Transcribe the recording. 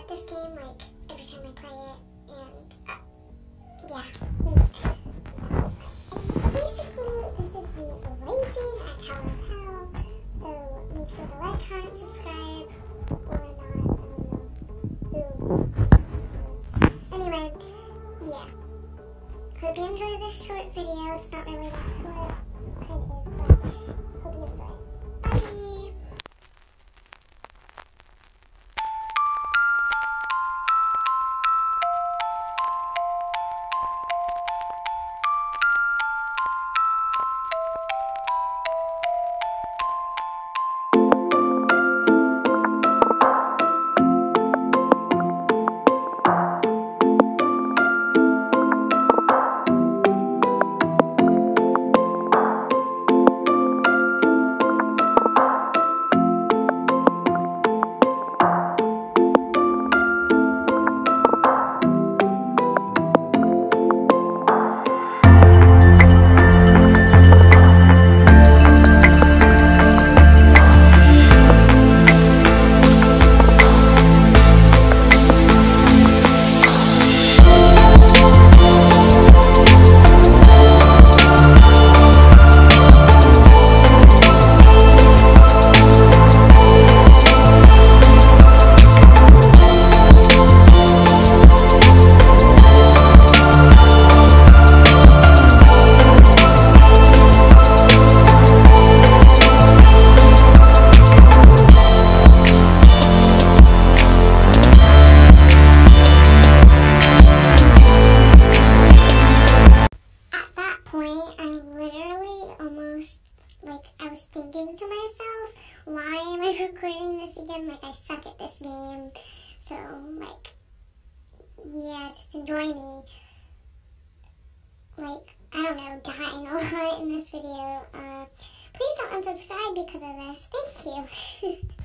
at this game, like, every time I play it, and, yeah. Basically, this is the Racing at Tower of Hell, so make sure to like, comment, subscribe, or not, I don't know. Anyway, yeah. Hope you enjoy this short video. It's not really that short, kind of is, but hope you enjoy. Bye! I was thinking to myself, why am I recording this again? Like, I suck at this game. So, like, yeah, just enjoy me, like, I don't know, dying a lot in this video. Please don't unsubscribe because of this. Thank you.